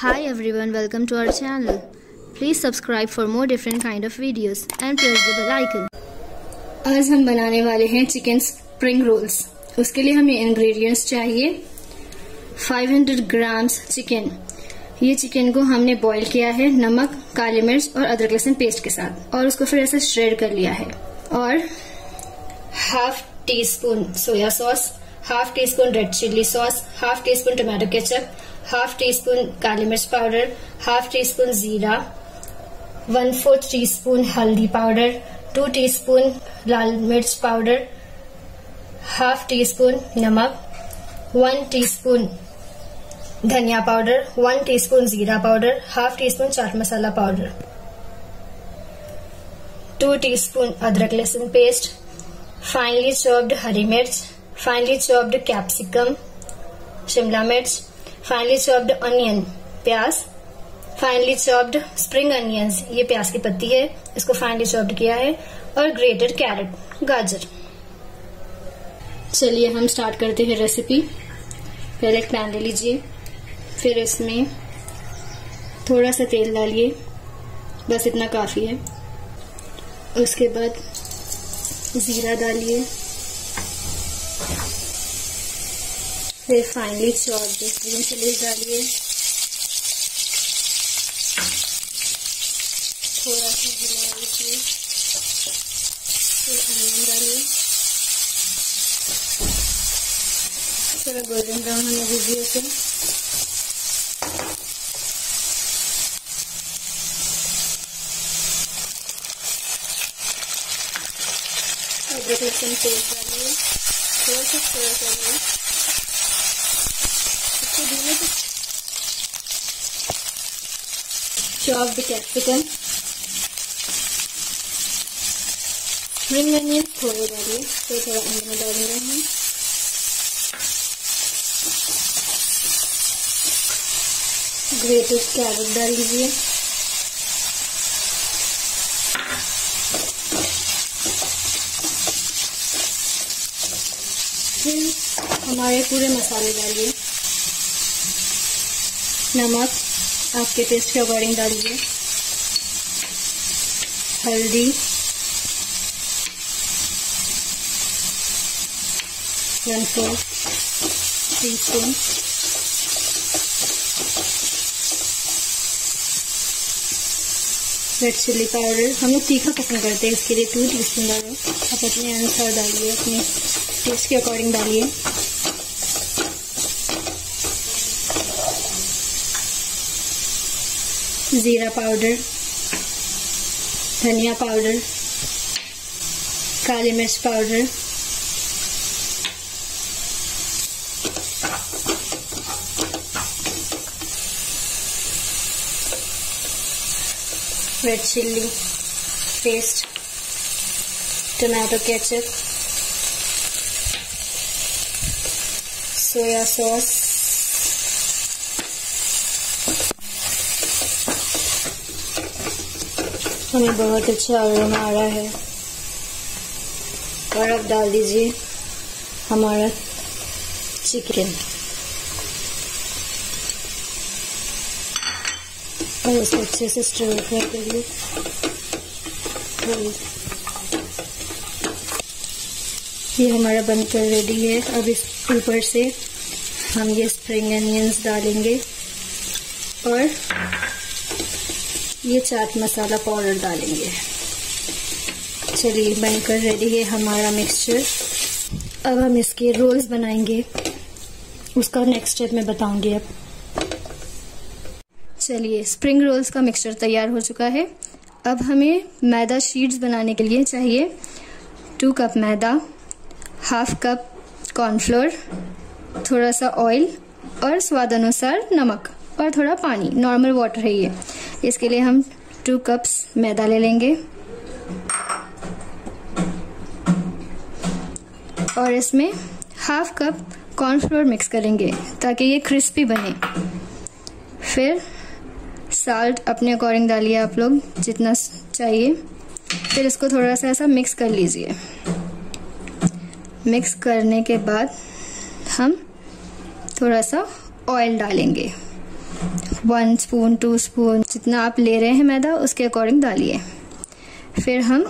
Hi everyone, welcome to our channel. Please subscribe for more different kind of videos and press the bell icon. आज हम बनाने वाले हैं chicken spring rolls. उसके लिए हमें इंग्रेडिएंट्स चाहिए 500 ग्राम्स चिकन। ये चिकन को हमने बॉईल किया है नमक, काली मिर्च और अदरक लहसुन पेस्ट के साथ और उसको फिर ऐसे श्रेड कर लिया है। और half teaspoon soya sauce, half teaspoon red chilli sauce, half teaspoon tomato ketchup, half teaspoon काली मिर्च पाउडर, हाफ टी स्पून जीरा, 1/4 टी स्पून हल्दी पाउडर, 2 टी स्पून लाल मिर्च पाउडर, हाफ टी स्पून नमक, 1 teaspoon धनिया powder, 1 teaspoon जीरा powder, half teaspoon chaat masala powder, 2 teaspoon अदरक लहसुन पेस्ट, फाइनली चॉप्ड हरी मिर्च, फाइनली चॉप्ड कैप्सिकम शिमला मिर्च, फाइनली चॉप्ड अनियन प्याज, फाइनली चॉप्ड स्प्रिंग अनियंस ये प्याज की पत्ती है, इसको फाइनली चॉप्ड किया है, और ग्रेटेड कैरेट गाजर। चलिए हम स्टार्ट करते हैं रेसिपी। पहले एक पैन ले लीजिए, फिर इसमें थोड़ा सा तेल डालिए, बस इतना काफी है। उसके बाद जीरा डालिए, फिर फाइनली चॉप्ड ग्रीन चिलीज डालिए, थोड़ा सा हिला लीजिए, फिर अनियन डालिए, थोड़ा गोल्डन ब्राउन होने दीजिए उसे। अदरक लहसुन पेस्ट डालिए, थोड़ा सा फ्राई करिए, इसको धीमे से चॉप्ड कैप्सिकम, स्प्रिंग अनियन थोड़े डालिए, तो थोड़ा अंदर डालेंगे हम, ग्रेटेड कैरेट डाल दीजिए, फिर हमारे पूरे मसाले डालिए, नमक आपके टेस्ट के अकॉर्डिंग डालिए, हल्दी, 1/4 टीस्पून, रेड चिल्ली पाउडर, हम लोग तीखा पसंद करते हैं इसके लिए 2 टीस्पून डालें। आप अपने अनुसार डालिए, अपने टेस्ट के अकॉर्डिंग डालिए। जीरा पाउडर, धनिया पाउडर, काली मिर्च powder, red chilli paste, tomato ketchup, soya sauce, हमें बहुत अच्छा अरोमा आ रहा है। और अब डाल दीजिए हमारा चिकन और उसको अच्छे से स्टर फ्राई करिए। ये हमारा बनकर रेडी है। अब इस ऊपर से हम ये स्प्रिंग अनियंस डालेंगे और ये चाट मसाला पाउडर डालेंगे। चलिए बनकर रेडी है हमारा मिक्सचर। अब हम इसके रोल्स बनाएंगे, उसका नेक्स्ट स्टेप मैं बताऊंगी। अब चलिए स्प्रिंग रोल्स का मिक्सचर तैयार हो चुका है। अब हमें मैदा शीट्स बनाने के लिए चाहिए 2 कप मैदा, हाफ कप कॉर्नफ्लोर, थोड़ा सा ऑयल और स्वाद अनुसार नमक और थोड़ा पानी, नॉर्मल वाटर है ये। इसके लिए हम 2 कप्स मैदा ले लेंगे और इसमें हाफ कप कॉर्नफ्लोर मिक्स करेंगे ताकि ये क्रिस्पी बने। फिर साल्ट अपने अकॉर्डिंग डालिए, आप लोग जितना चाहिए। फिर इसको थोड़ा सा ऐसा मिक्स कर लीजिए। मिक्स करने के बाद हम थोड़ा सा ऑयल डालेंगे 1 स्पून 2 स्पून जितना आप ले रहे हैं मैदा उसके अकॉर्डिंग डालिए। फिर हम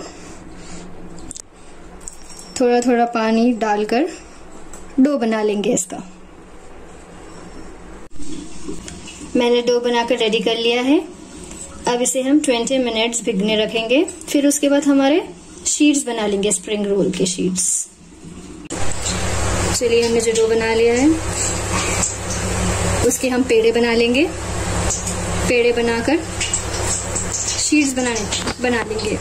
थोड़ा थोड़ा पानी डालकर डो बना लेंगे इसका। मैंने डो बनाकर रेडी कर लिया है। अब इसे हम 20 मिनट्स भिगने रखेंगे। फिर उसके बाद हमारे शीट्स बना लेंगे, स्प्रिंग रोल के शीट्स। चलिए, हमने जो डो बना लिया है उसके हम पेड़े बना लेंगे। पेड़े बनाकर शीट्स बना लेंगे।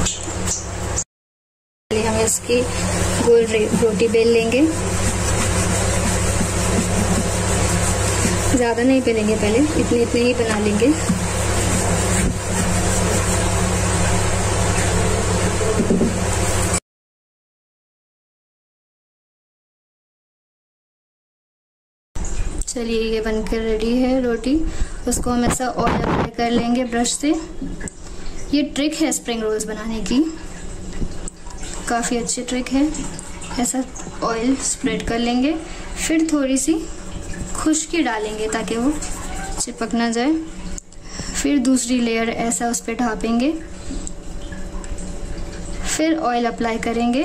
हम इसकी गोल रोटी बेल लेंगे। ज्यादा नहीं बेलेंगे, पहले इतने इतने ही बना लेंगे। चलिए, ये बनकर रेडी है रोटी। उसको हम ऐसा ऑयल अप्लाई कर लेंगे ब्रश से। ये ट्रिक है स्प्रिंग रोल्स बनाने की, काफ़ी अच्छी ट्रिक है। ऐसा ऑयल स्प्रेड कर लेंगे, फिर थोड़ी सी खुश्की डालेंगे ताकि वो चिपक ना जाए। फिर दूसरी लेयर ऐसा उस पर ढापेंगे, फिर ऑयल अप्लाई करेंगे।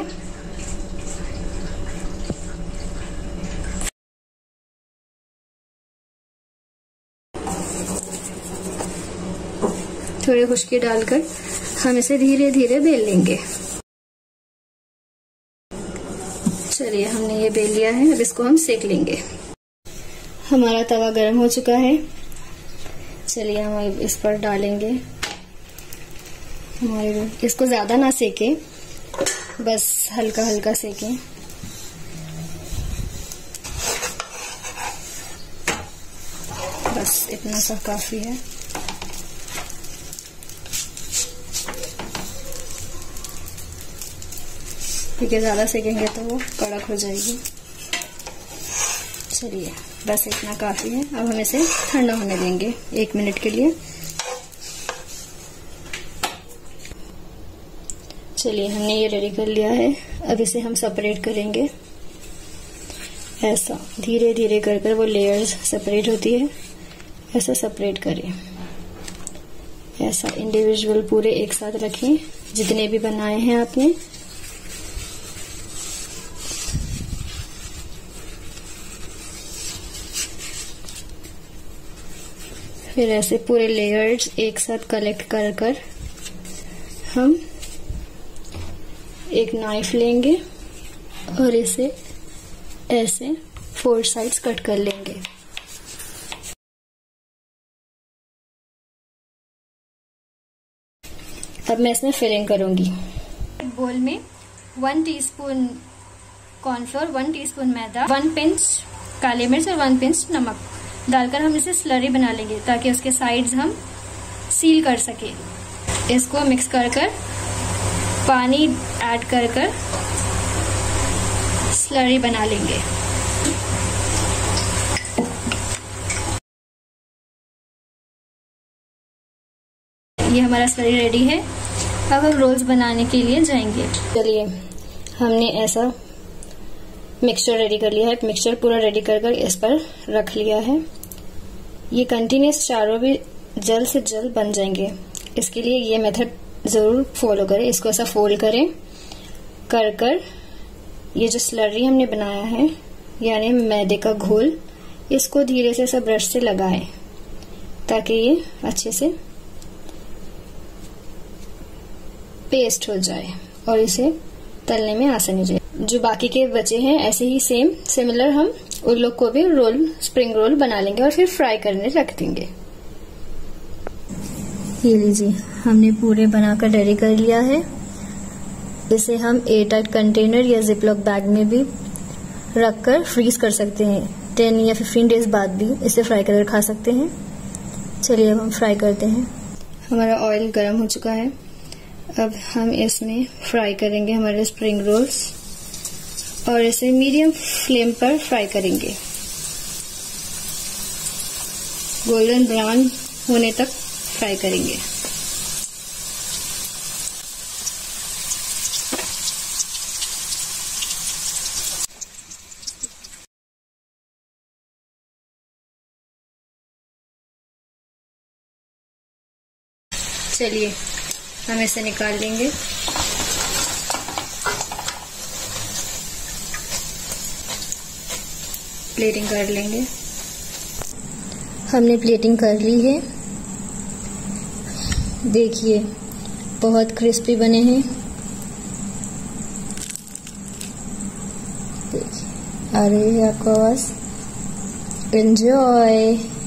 थोड़ी खुश्की डालकर हम इसे धीरे धीरे बेल लेंगे। चलिए, हमने ये बेल लिया है। अब इसको हम सेक लेंगे। हमारा तवा गर्म हो चुका है। चलिए, हम इस पर डालेंगे। इसको ज्यादा ना सेके, बस हल्का हल्का सेकें। बस इतना सा काफी है। ठीक है, ज्यादा सेकेंगे तो वो कड़क हो जाएगी। चलिए, बस इतना काफी है। अब हम इसे ठंडा होने देंगे 1 मिनट के लिए। चलिए, हमने ये रेडी कर लिया है। अब इसे हम सेपरेट करेंगे। ऐसा धीरे धीरे कर कर वो लेयर्स सेपरेट होती है, ऐसा सेपरेट करें। ऐसा इंडिविजुअल पूरे एक साथ रखें जितने भी बनाए हैं आपने। फिर ऐसे पूरे लेयर्स एक साथ कलेक्ट कर कर हम एक नाइफ लेंगे और इसे ऐसे 4 साइड्स कट कर लेंगे। अब मैं इसमें फिलिंग करूंगी। बोल में 1 टीस्पून कॉर्नफ्लोर, 1 टीस्पून मैदा, 1 पिंच काली मिर्च और 1 पिंच नमक डालकर हम इसे स्लरी बना लेंगे ताकि उसके साइड्स हम सील कर सके। इसको मिक्स कर कर पानी ऐड कर कर स्लरी बना लेंगे। ये हमारा स्लरी रेडी है। अब हम रोल्स बनाने के लिए जाएंगे। चलिए, हमने ऐसा मिक्सचर रेडी कर लिया है। मिक्सचर पूरा रेडी कर कर इस पर रख लिया है। ये कंटिन्यूस चारों भी जल्द से जल्द बन जाएंगे। इसके लिए ये मेथड जरूर फॉलो करें। इसको ऐसा फोल्ड करें कर कर ये जो स्लरी हमने बनाया है यानी मैदे का घोल, इसको धीरे से ऐसा ब्रश से लगाएं ताकि ये अच्छे से पेस्ट हो जाए और इसे तलने में आसानी हो जाए। जो बाकी के बचे हैं ऐसे ही सिमिलर हम उन लोग को भी स्प्रिंग रोल बना लेंगे और फिर फ्राई करने रख देंगे। ये लीजिए, हमने पूरे बनाकर रेडी कर लिया है। इसे हम एयरटाइट कंटेनर या जिपलॉक बैग में भी रखकर फ्रीज कर सकते हैं। 10 या 15 डेज बाद भी इसे फ्राई करके खा सकते हैं। चलिए, अब हम फ्राई करते हैं। हमारा ऑयल गर्म हो चुका है। अब हम इसमें फ्राई करेंगे हमारे स्प्रिंग रोल्स और इसे मीडियम फ्लेम पर फ्राई करेंगे। गोल्डन ब्राउन होने तक फ्राई करेंगे। चलिए हम इसे निकाल लेंगे। प्लेटिंग कर लेंगे। हमने प्लेटिंग कर ली है। देखिए बहुत क्रिस्पी बने हैं। देखिए आ रही है आपको आवाज। एंजॉय।